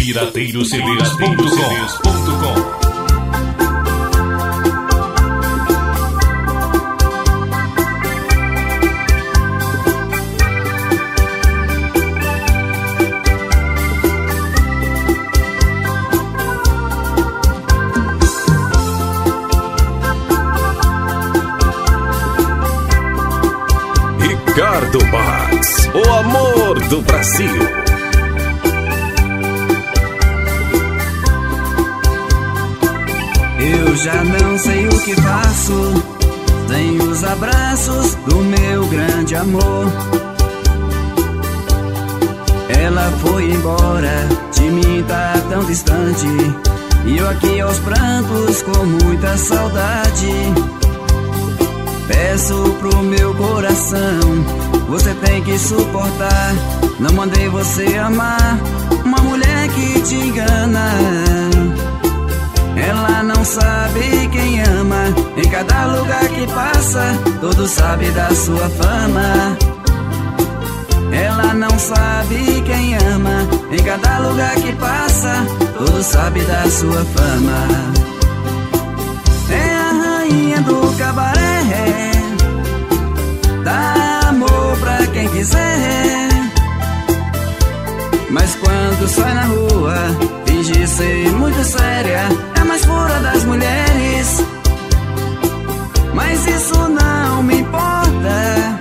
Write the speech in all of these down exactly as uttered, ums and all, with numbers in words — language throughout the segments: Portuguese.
pirateiro c ds ponto com. Ricardo Max, o amor do Brasil. Eu já não sei o que faço sem os abraços do meu grande amor. Ela foi embora, de mim tá tão distante, e eu aqui aos prantos com muita saudade. Peço pro meu coração, você tem que suportar. Não mandei você amar uma mulher que te engana. Ela não sabe quem ama, em cada lugar que passa, todos sabem da sua fama. Ela não sabe quem ama, em cada lugar que passa, todos sabem da sua fama. É a rainha do cabaré, dá amor pra quem quiser, mas quando sai na rua, finge ser muito séria. É a mais pura das mulheres, mas isso não me importa.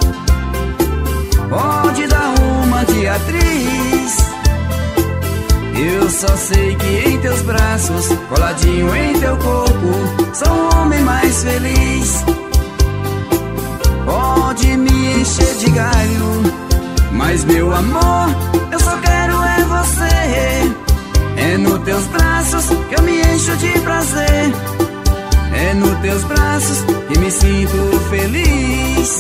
Pode dar uma de atriz, eu só sei que em teus braços, coladinho em teu corpo, sou o homem mais feliz. Pode me encher de galho, mas meu amor, eu só quero é você. É nos teus braços que eu me encho de prazer, é nos teus braços que me sinto feliz.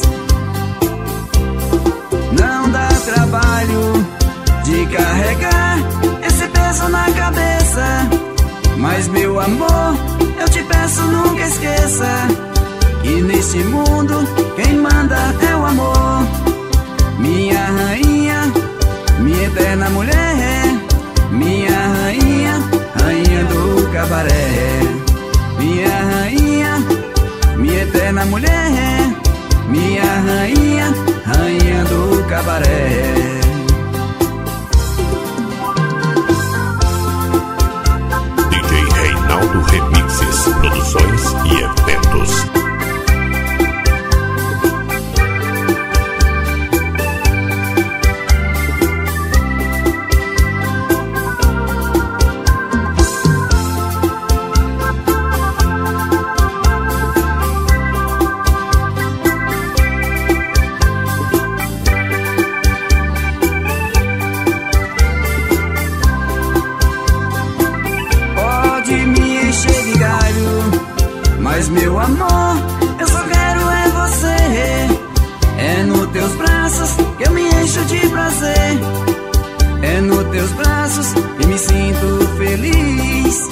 Não dá trabalho de carregar esse peso na cabeça, mas meu amor, eu te peço nunca esqueça que neste mundo quem manda é o amor. Minha rainha, minha eterna mulher, minha rainha, rainha do cabaré. Minha rainha, minha eterna mulher, minha rainha, rainha do cabaré. D J Reinaldo Remixes, produções e eventos. Mas meu amor, eu só quero é você. É nos teus braços que eu me encho de prazer, é nos teus braços que me sinto feliz.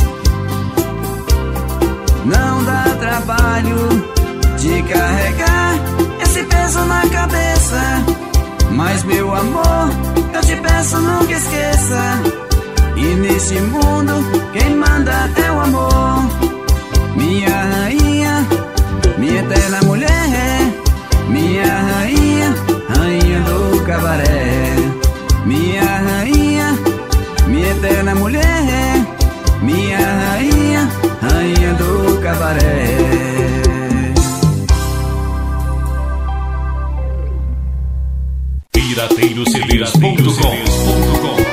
Não dá trabalho de carregar esse peso na cabeça, mas meu amor, eu te peço nunca esqueça, e nesse mundo quem manda é o amor. Minha rainha, minha eterna mulher, minha rainha, rainha do cabaré. Minha rainha, minha eterna mulher, minha rainha, rainha do cabaré. pirateiro c ds ponto com.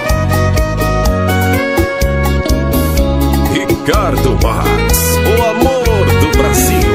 Ricardo Max, o amor do Brasil.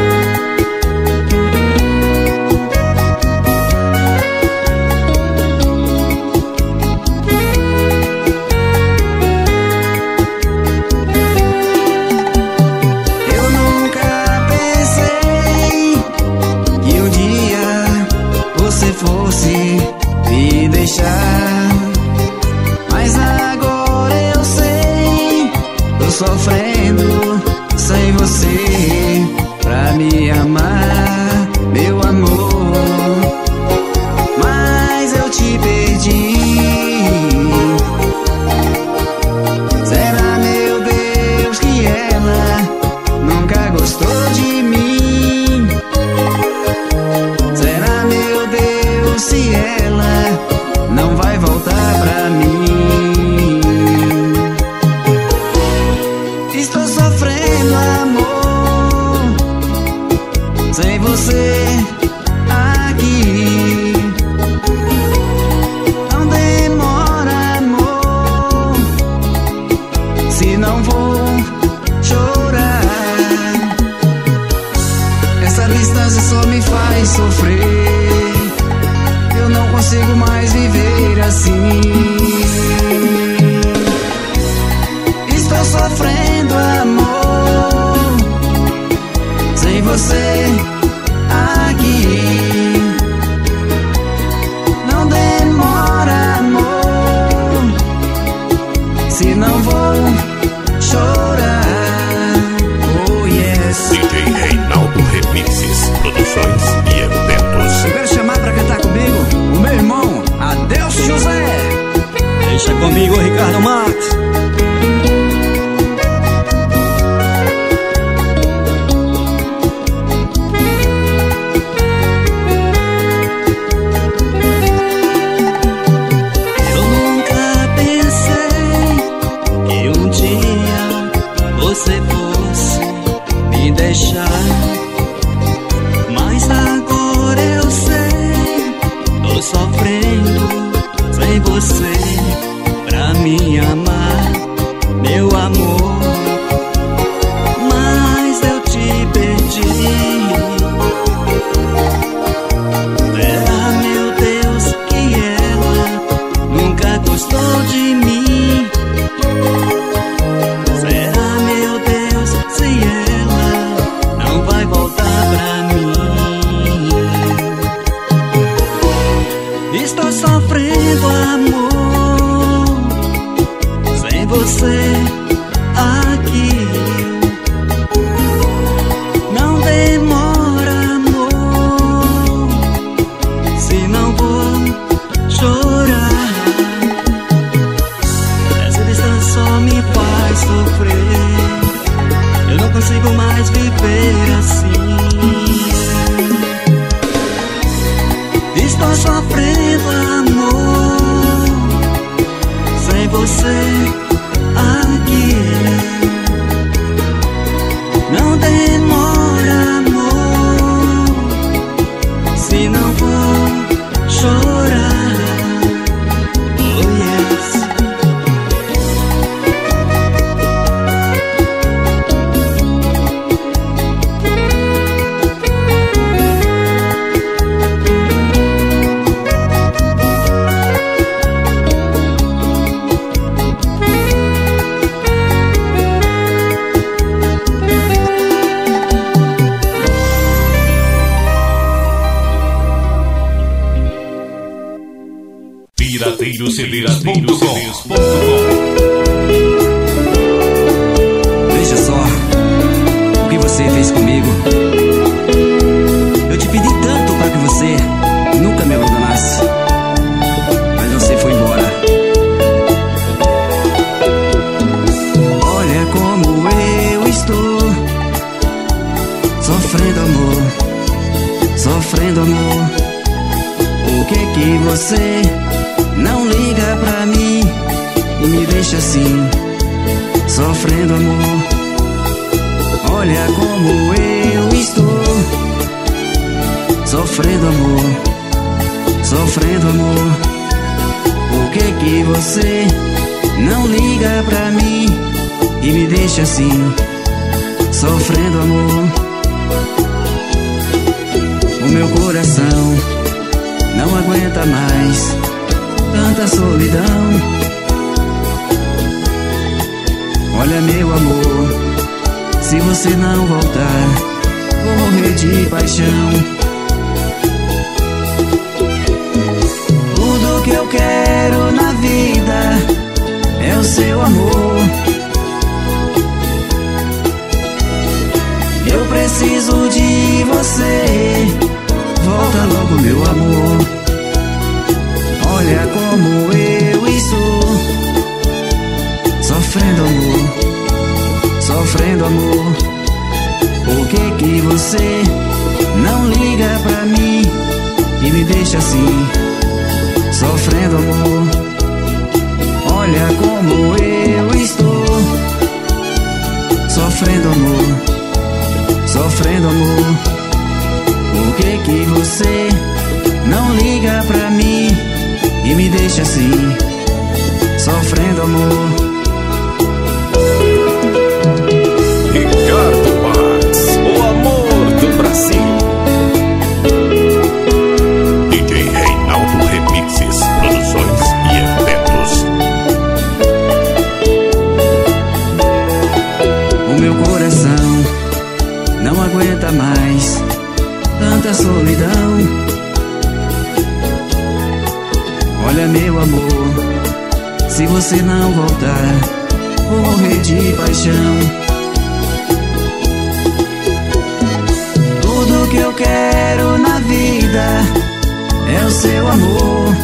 Eu nunca pensei que um dia você fosse me deixar, mas agora eu sei, tô sofrendo sem você pra me amar, meu amor. Mas eu te perdi, vou chorar. Oh yes. D J Reinaldo Remixes, produções e eventos. Eu quero chamar pra cantar comigo o meu irmão Adelso José. Deixa comigo, Ricardo Max. Você fosse me deixar, mas agora eu sei, tô sofrendo sem você pra me amar, meu amor. Mas eu te perdi. Será, meu Deus, que ela nunca gostou de mim? Estou sofrendo, amor, sem você aqui. Não demora, amor, se não vou chorar. Essa distância só me faz sofrer. Eu não consigo mais viver assim. Estou sofrendo, amor, sem você aqui. Não demora, amor, se não vou chorar. Oh yes. Pirateiros C Ds ponto com. Veja só o que você fez comigo. Eu te pedi tanto para que você nunca me abandonasse, mas você foi embora. Olha como eu estou sofrendo, amor, sofrendo, amor. Por que que você não liga pra mim e me deixa assim, sofrendo, amor? Olha como eu estou sofrendo, amor, sofrendo, amor. Por que que você não liga pra mim e me deixa assim, sofrendo, amor? O meu coração não aguenta mais tanta solidão. Olha, meu amor, se você não voltar, vou morrer de paixão. Tudo que eu quero na vida é o seu amor. Eu preciso de você, volta logo, meu amor. Olha como eu estou sofrendo, amor, sofrendo, amor. Por que que você não liga pra mim e me deixa assim, sofrendo, amor? Olha como eu estou sofrendo, amor, sofrendo, amor. Por que que você não liga pra mim e me deixa assim, sofrendo, amor? Ricardo Max, o amor do Brasil. D J Reinaldo Remixes, produções e eventos. O meu coração não aguenta mais tanta solidão. Olha, meu amor, se você não voltar, morrer de paixão. Tudo que eu quero na vida é o seu amor.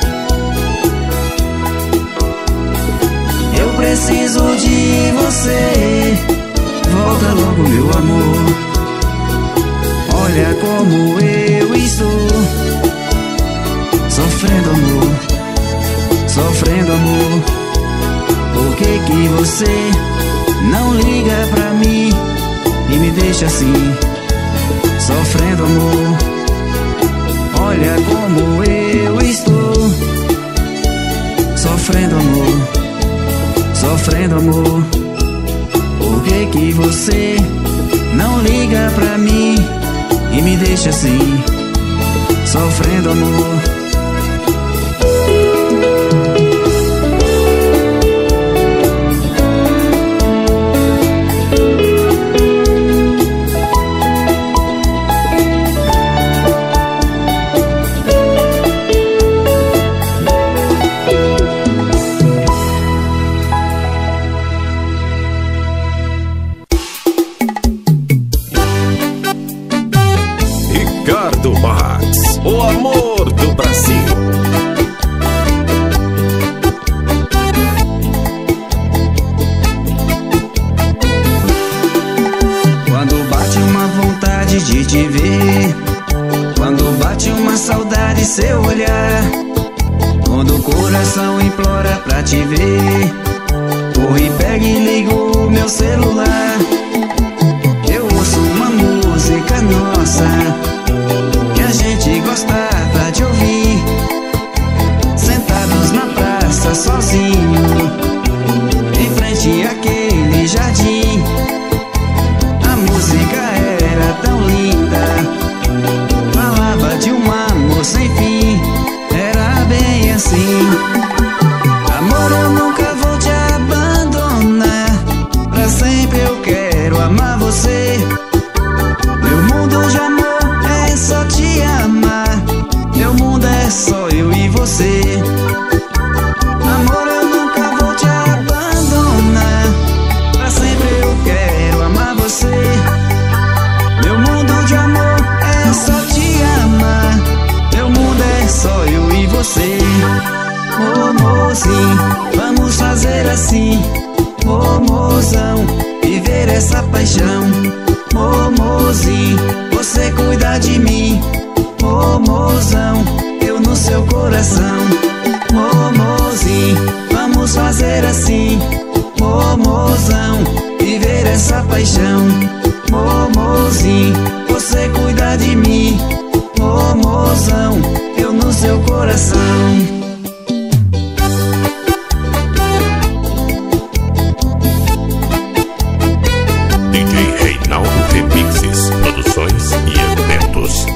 Eu preciso de você, volta logo meu amor. Olha como eu estou, sofrendo amor, sofrendo amor. Por que que você não liga pra mim e me deixa assim, sofrendo amor? Olha como eu estou, sofrendo amor, sofrendo amor. Por que que você não liga pra mim e me deixa assim, sofrendo amor? Ricardo Max, o amor do Brasil. Quando bate uma vontade de te ver, quando bate uma saudade seu olhar, quando o coração implora pra te ver, corre, pega e liga o meu celular. Eu ouço uma música nossa que a gente gostava de ouvir, sentados na praça sozinho, em frente àquele jardim. A música era tão linda, falava de um amor sem fim. Era bem assim: amor, eu nunca vou te abandonar, pra sempre eu quero amar você. Meu mundo de amor é só te amar, meu mundo é só eu e você. Amor, eu nunca vou te abandonar, pra sempre eu quero amar você. Meu mundo de amor é só te amar, meu mundo é só eu e você. Ô mozinho, vamos fazer assim, ô mozão, viver essa paixão. Ô mozinho, você cuida de mim, ô mozão, eu no seu coração. Ô mozinho, vamos fazer assim, ô mozão, viver essa paixão. Ô mozinho, você cuida de mim, ô mozão, eu no seu coração. D J Reinaldo Remixes, produções e eventos.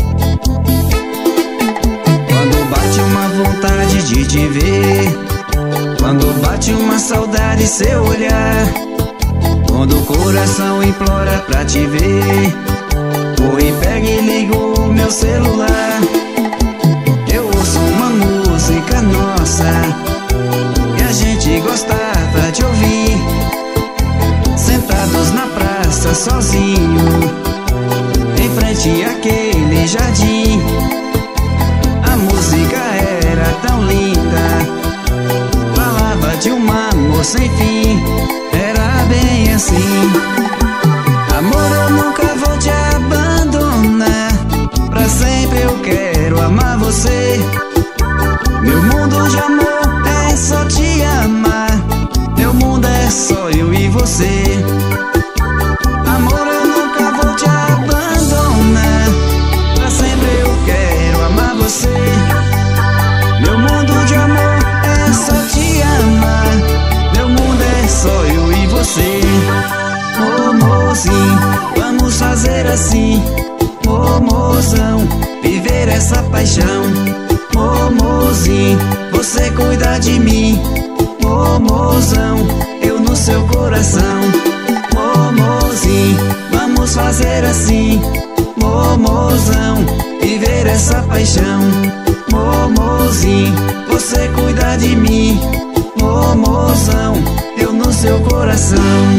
Quando bate uma vontade de te ver, quando bate uma saudade seu olhar, quando o coração implora pra te ver, corre, pega e liga o meu celular. Eu ouço uma música nossa que a gente gostava de ouvir, sentados na praça sozinho, em frente àquele jardim. A música era tão linda, falava de um amor sem fim. Era bem assim: amor, eu nunca vou te abandonar, pra sempre eu quero amar você. Meu mundo de amor é só te amar, meu mundo é só eu e você. Amor, eu nunca vou te abandonar, pra sempre eu quero amar você. Meu mundo de amor é só te amar, meu mundo é só eu e você. Ô mozinho, vamos fazer assim, ô mozão, viver essa paixão. Ô mozinho, você cuida de mim, ô mozão, eu no seu coração. Ô mozinho, vamos fazer assim, ô mozão, viver essa paixão. Ô mozinho, você cuida de mim, ô mozão, eu no seu coração.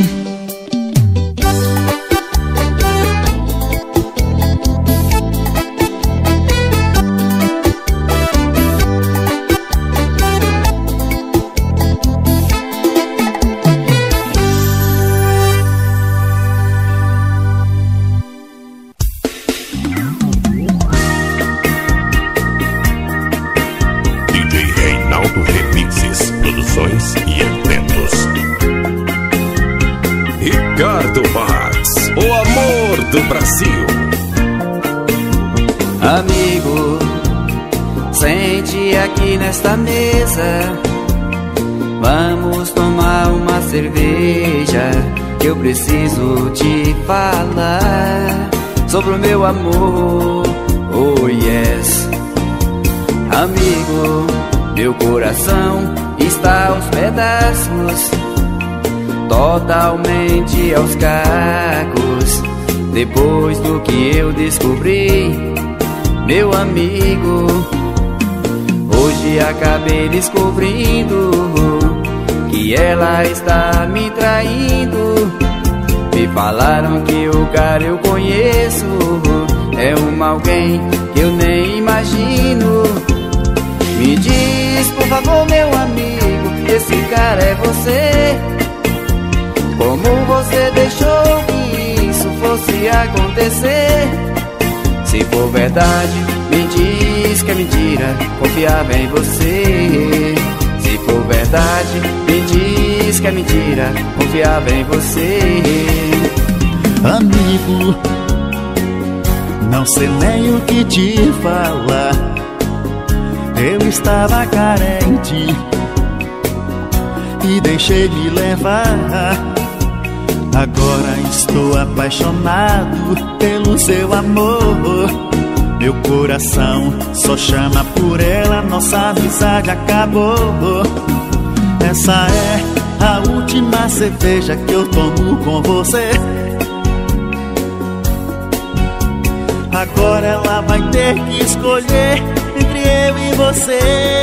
Remixes, produções e eventos. Ricardo Max, o amor do Brasil. Amigo, sente aqui nesta mesa. Vamos tomar uma cerveja, que eu preciso te falar sobre o meu amor. Oh yes. Amigo, meu coração está aos pedaços, totalmente aos cacos, depois do que eu descobri, meu amigo. Hoje acabei descobrindo que ela está me traindo. Me falaram que o cara eu conheço é um alguém que eu nem imagino. Me diz, por favor, meu amigo, esse cara é você? Como você deixou que isso fosse acontecer? Se for verdade, me diz que é mentira, confiava em você. Se for verdade, me diz que é mentira, confiava em você. Amigo, não sei nem o que te falar. Eu estava carente e deixei me levar. Agora estou apaixonado pelo seu amor. Meu coração só chama por ela, nossa amizade acabou. Essa é a última cerveja que eu tomo com você. Agora ela vai ter que escolher entre eu e você.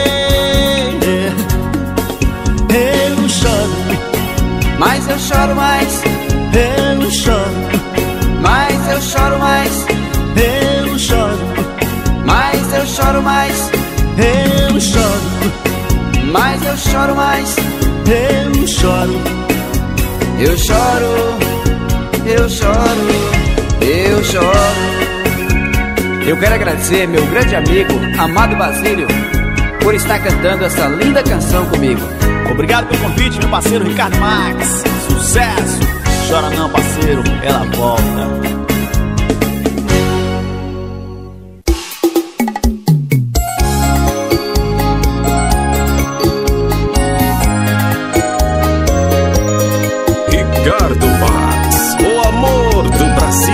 Eu choro, mas eu choro mais. eu choro, Mas eu choro mais. eu choro, Mas eu choro mais. eu choro, Mas eu choro mais. eu choro. Eu choro, eu choro, eu choro. Eu quero agradecer meu grande amigo, Amado Basílio, por estar cantando essa linda canção comigo. Obrigado pelo convite, meu parceiro Ricardo Max. Sucesso! Chora não, parceiro, ela volta. Ricardo Max, o amor do Brasil.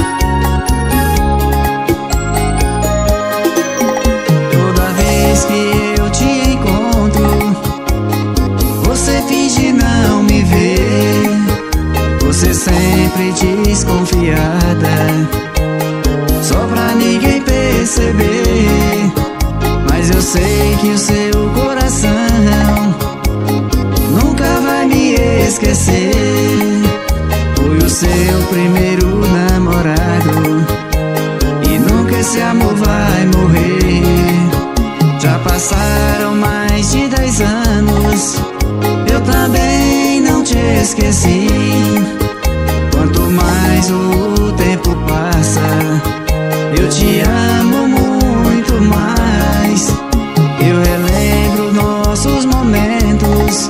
Toda vez que eu te encontro, você finge não me ver. Você sempre desconfiada, só pra ninguém perceber. Mas eu sei que o seu coração nunca vai me esquecer. Foi o seu primeiro namorado e nunca esse amor vai morrer. Já passaram mais de dez anos, eu também não te esqueci. Quanto mais o tempo passa, eu te amo muito mais. Eu relembro nossos momentos,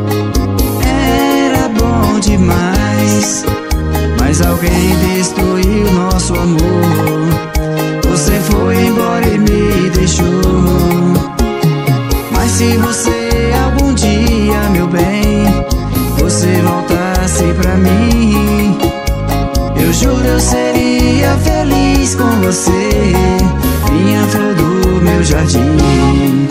era bom demais. Mas alguém destruiu nosso amor. Você foi embora e me deixou. Mas se você algum dia, meu bem, você voltasse pra mim, eu juro eu seria feliz com você, minha flor do meu jardim.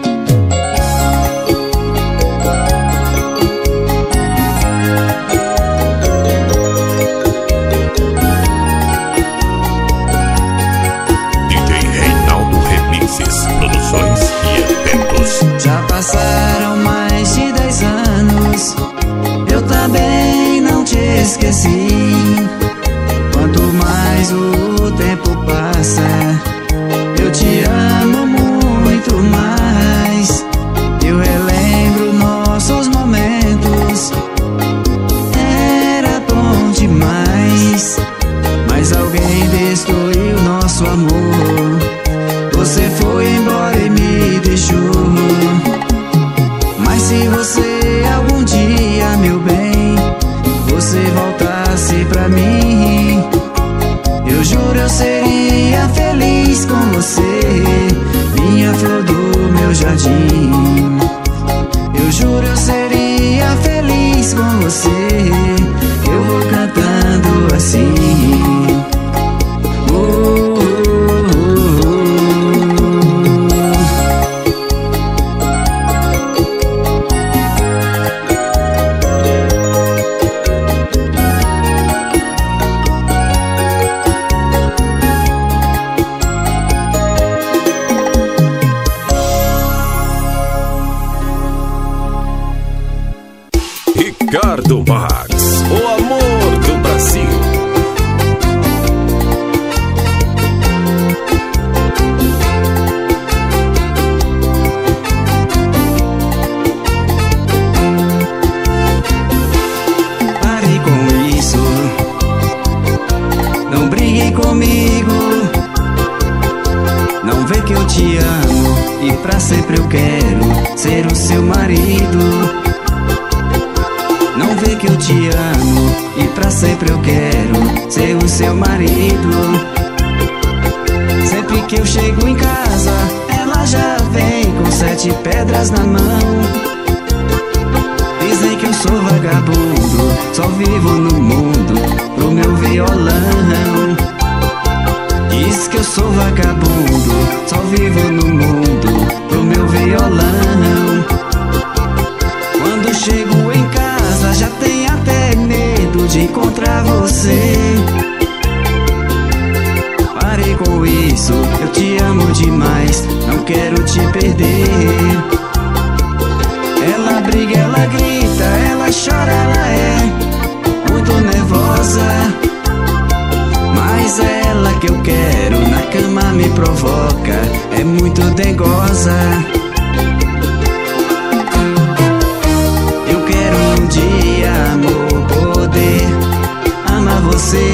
D J Reinaldo Remixes, produções e eventos. Já passaram mais de dez anos, eu esqueci. Quanto mais o tempo passa, eu te amo muito mais. Eu relembro nossos momentos, era bom demais. Mas alguém destruiu nosso amor. Você foi embora e me deixou. Mas se você algum dia, meu bem, você voltasse pra mim, eu juro eu seria feliz com você, minha flor do meu jardim. Eu juro eu seria feliz com você. Eu vou cantando assim. Oh, Ricardo Max, o amor do Brasil. Pare com isso, não brigue comigo. Não vê que eu te amo e pra sempre eu quero ser o seu marido. Não vê que eu te amo e pra sempre eu quero ser o seu marido. Sempre que eu chego em casa, ela já vem com sete pedras na mão. Dizem que eu sou vagabundo, só vivo no mundo pro meu violão. Diz que eu sou vagabundo, só vivo no mundo pro meu violão. Quando chego em casa já tenho até medo de encontrar você. Pare com isso, eu te amo demais, não quero te perder. Ela briga, ela grita, ela chora, ela é muito nervosa. Mas é ela que eu quero, na cama me provoca, é muito dengosa. Um dia, amor, poder amar você,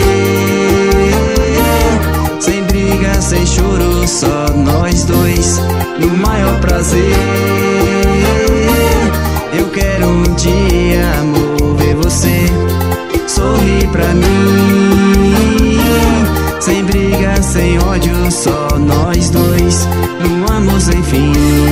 sem briga, sem choro, só nós dois, no maior prazer. Eu quero um dia, amor, ver você sorrir pra mim, sem briga, sem ódio, só nós dois, num amor sem fim.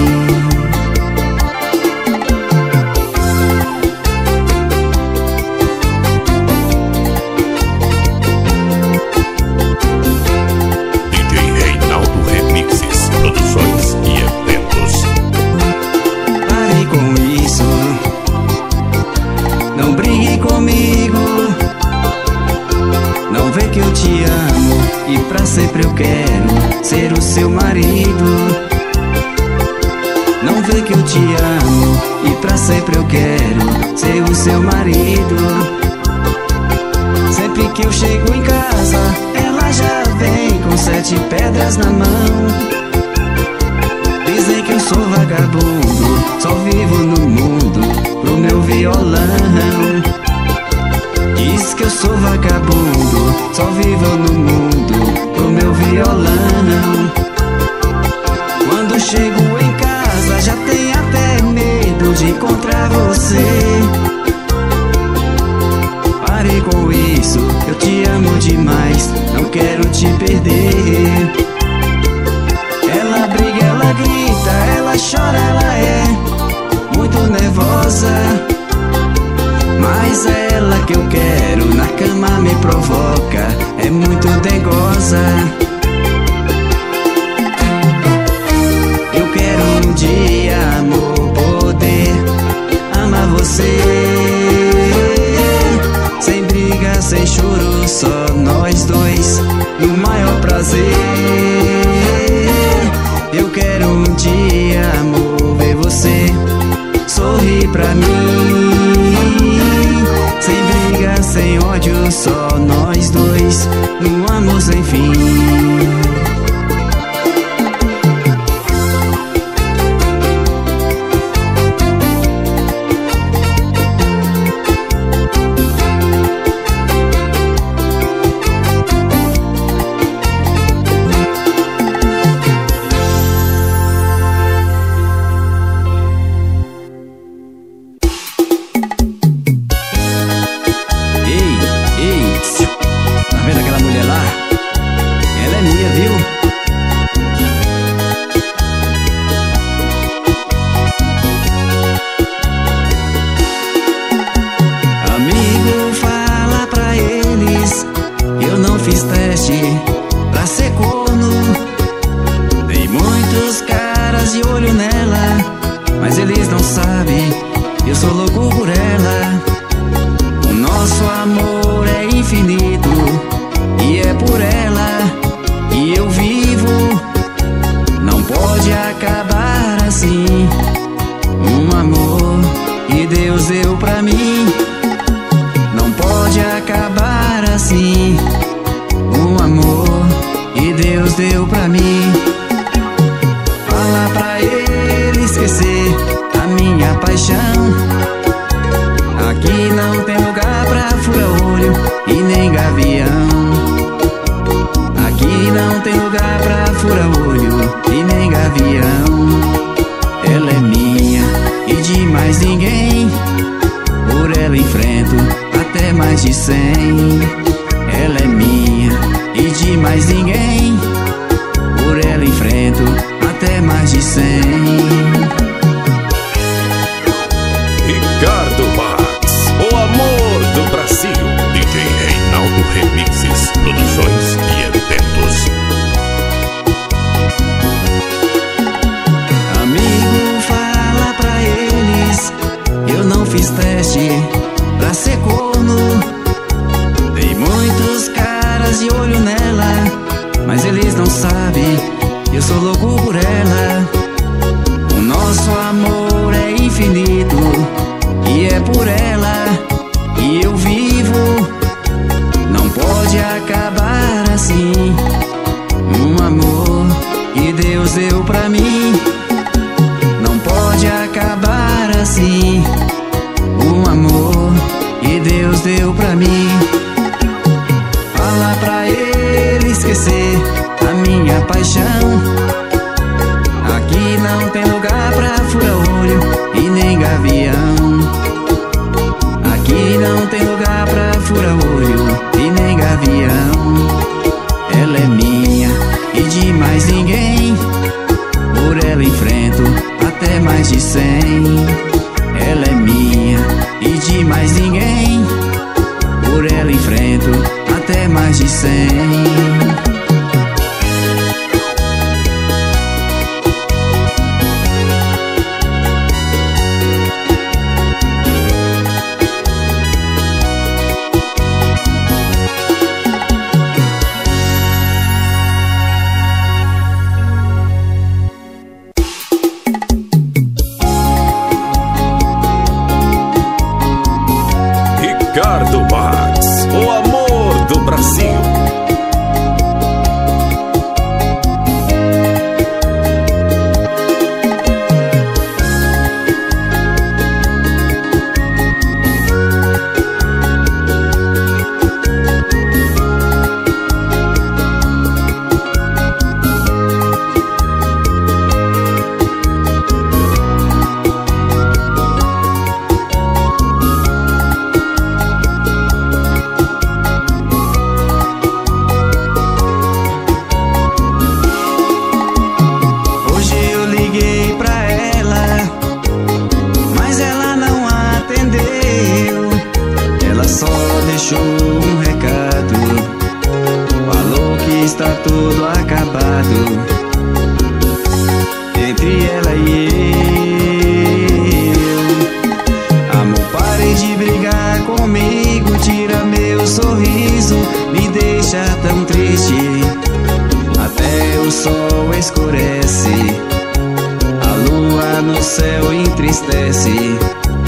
Sempre eu quero ser o seu marido. Não vê que eu te amo e pra sempre eu quero ser o seu marido. Sempre que eu chego em casa, ela já vem com sete pedras na mão. Dizem que eu sou vagabundo, só vivo no mundo pro meu violão. Diz que eu sou vagabundo, só vivo no mundo pro meu violão. Quando chego em casa já tenho até medo de encontrar você. Pare com isso, eu te amo demais, não quero te perder. Ela briga, ela grita, ela chora, ela é muito nervosa. Mas é ela que eu quero, na cama me provoca, é muito dengosa. Eu quero um dia, amor, poder amar você, sem briga, sem choro, só nós dois, no maior prazer. Eu quero um dia, amor, ver você sorrir pra mim, sem briga, sem ódio, feliz num amor sem fim.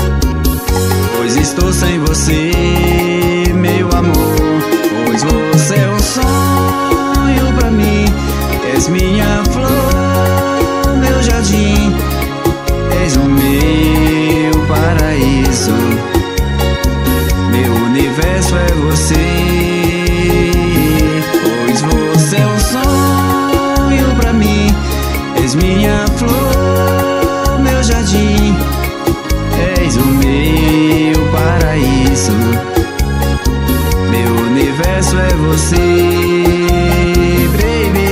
Pois estou sem você, meu amor, pois você universo é você, pois você é um sonho pra mim. És minha flor, meu jardim, és o meu paraíso. Meu universo é você, baby.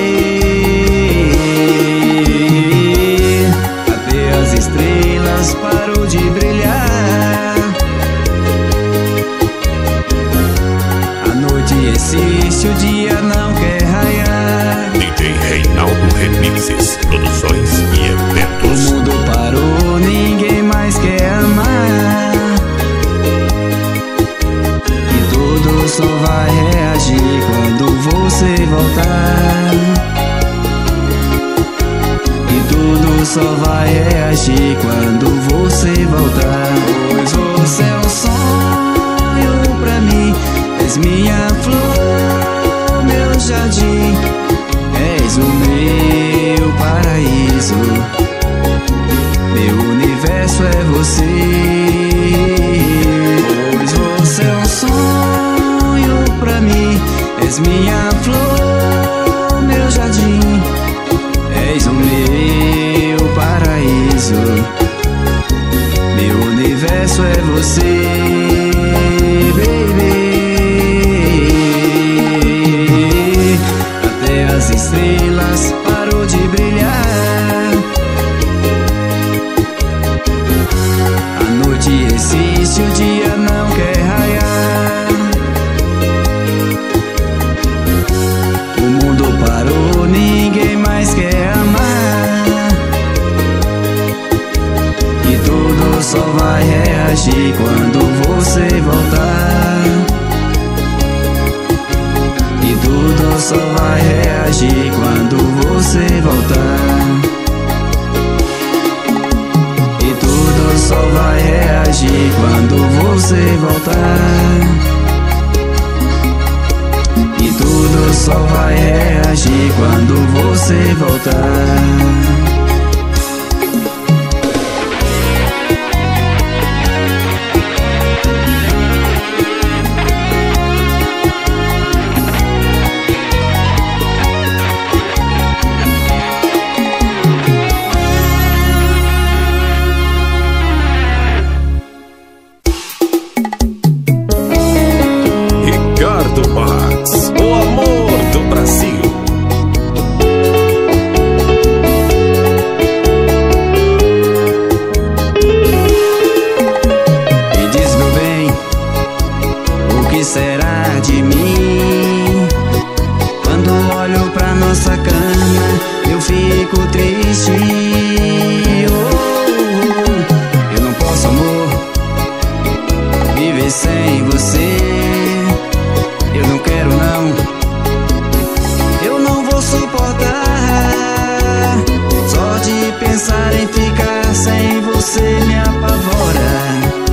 Até as estrelas parou de brilhar. A noite existe, o dia não quer raiar. D J Reinaldo Remixes, produções e O eventos. mundo parou, ninguém mais quer amar. E tudo só vai reagir quando você voltar. E tudo só vai reagir quando você voltar. Pois você é um sonho pra mim. És minha flor, meu jardim, és o meu paraíso. Meu universo é você, pois você é um sonho pra mim. És minha flor, meu jardim, és o meu paraíso. Meu universo é você, baby. Até as estrelas parou de brilhar. A noite existe, o dia não quer raiar. O mundo parou, ninguém mais quer amar. E tudo só vai reagir quando você voltar. E tudo só vai reagir quando você voltar. E tudo só vai reagir quando você voltar. E tudo só vai reagir quando você voltar. Ricardo Max, o amor do Brasil. Me diz, meu bem, o que será de mim? Quando olho pra nossa cama, eu fico triste. Oh, eu não posso, amor, viver sem você. Eu não quero, não. Eu não vou suportar. Só de pensar em ficar sem você me apavora.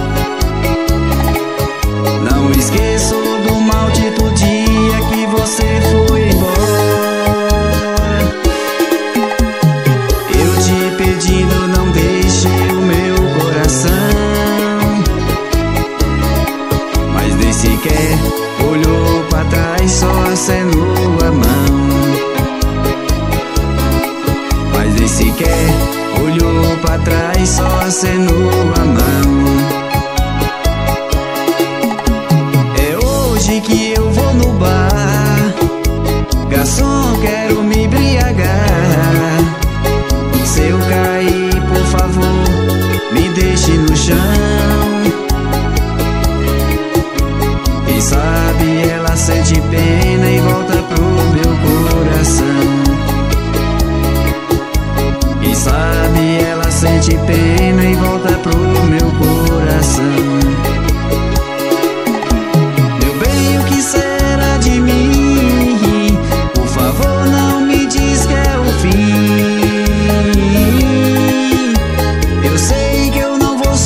Não esqueço do maldito dia que você foi embora. Eu te pedindo, não deixe o meu coração. Mas nem sequer olhou pra trás, só acenou a mão. Mas nem sequer olhou pra trás, só acenou a mão. É hoje que eu vou no bar. Garçom, quero me embriagar. Se eu cair, por favor, me deixe no chão. Quem sabe ela sente pena e volta pro meu coração. Quem sabe ela sente pena e volta pro meu coração. Meu bem, o que será de mim? Por favor, não me diz que é o fim. Eu sei que eu não vou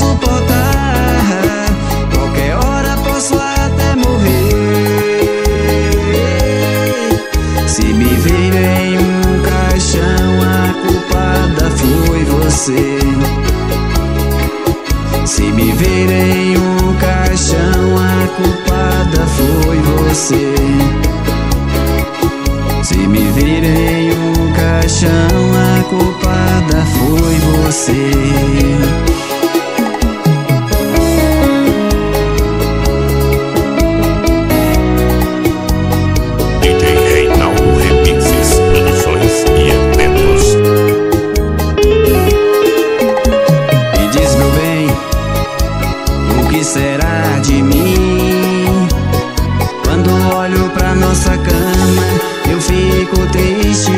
suportar. Qualquer hora posso até morrer. culpada foi você. Se me virei um caixão, a culpada foi você. Será de mim? Quando olho pra nossa cama, eu fico triste.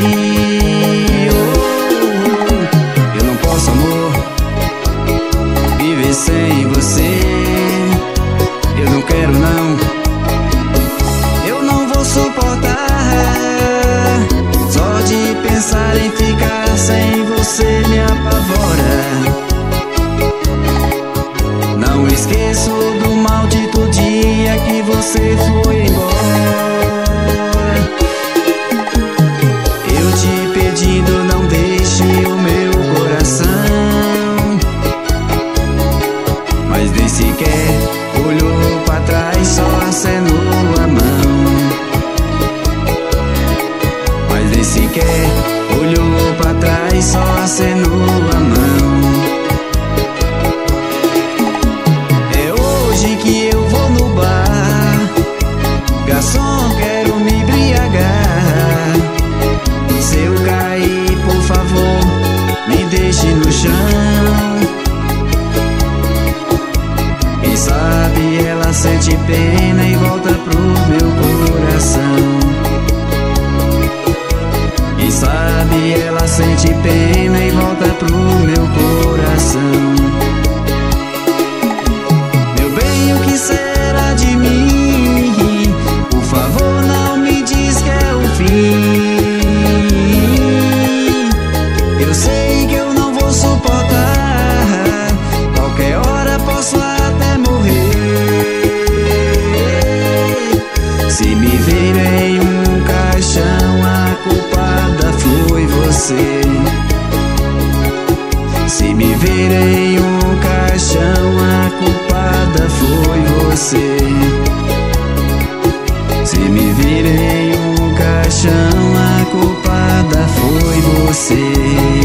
Oh, eu não posso, amor, viver sem você. Eu não quero, não. Eu não vou suportar. Só de pensar em ficar sem você me apavora. Não esqueço do maldito dia que você foi embora. Eu te pedindo, não deixe o meu coração, mas nem sequer olhou pra trás, só acenou a mão. Mas nem sequer olhou pra trás, só acenou a mão. Que eu vou no bar, garçom, quero me embriagar. Se eu cair, por favor, me deixe no chão. Quem sabe ela sente pena e volta pro meu coração. Quem sabe ela sente pena e volta pro meu coração. O que será de mim? Por favor, não me diz que é o fim. Eu sei que eu não vou suportar. Qualquer hora posso até morrer. Se me vir em um caixão, a culpada foi você. Se me vir em um caixão, a culpada foi você. Se me vir em um caixão, a culpada foi você.